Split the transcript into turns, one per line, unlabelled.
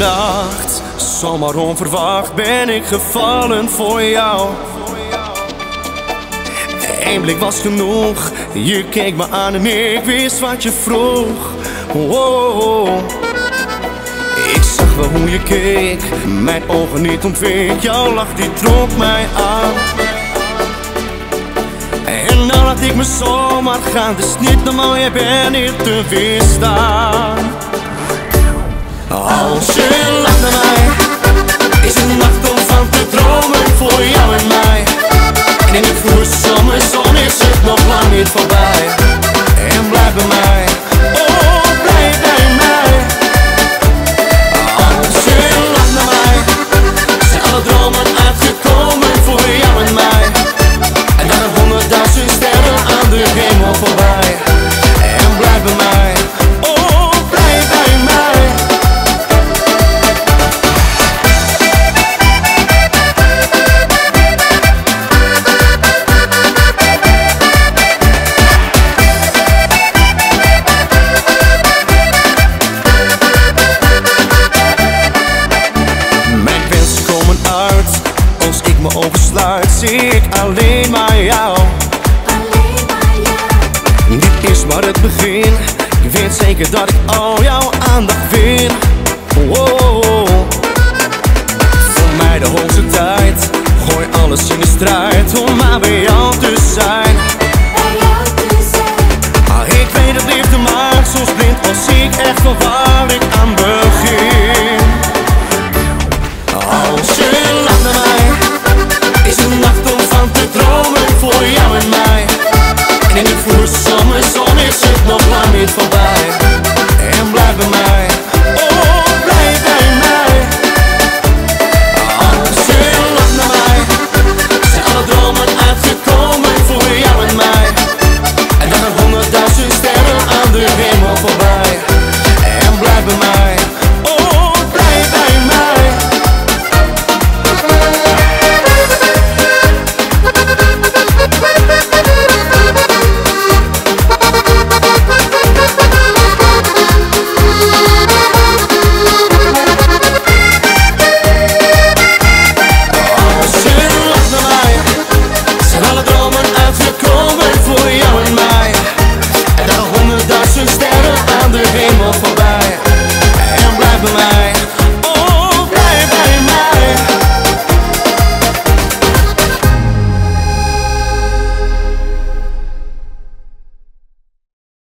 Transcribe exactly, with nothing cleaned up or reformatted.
nacht, zomaar onverwacht ben ik gevallen voor jou. Eén blik was genoeg, je keek me aan en ik wist wat je vroeg. Wow. Ik zag wel hoe je keek, mijn ogen niet ontweek, jouw lach die trok mij aan. En dan laat ik me zomaar gaan, het is niet normaal, jij bent niet te weerstaan. Als je lacht naar mij, is het nacht om van te dromen voor jou en mij. En in de vroege zomerzon is het nog lang niet voorbij. En blijf bij mij, oh blijf bij mij. Als je lacht naar mij, zijn alle dromen uitgekomen voor jou en mij. En dan een honderdduizend sterren aan de hemel voorbij. En blijf bij mij, oh blijf bij mij. Mijn ogen sluit, zie ik alleen maar jou.
Alleen maar jou.
Dit is maar het begin, ik weet zeker dat ik al jouw aandacht vind. Wow. Voor mij de hoogste tijd, gooi alles in de strijd om maar bij jou te zijn.
Bij jou te zijn.
Ah, ik weet het liefde maakt soms blind, als ik echt van waar ik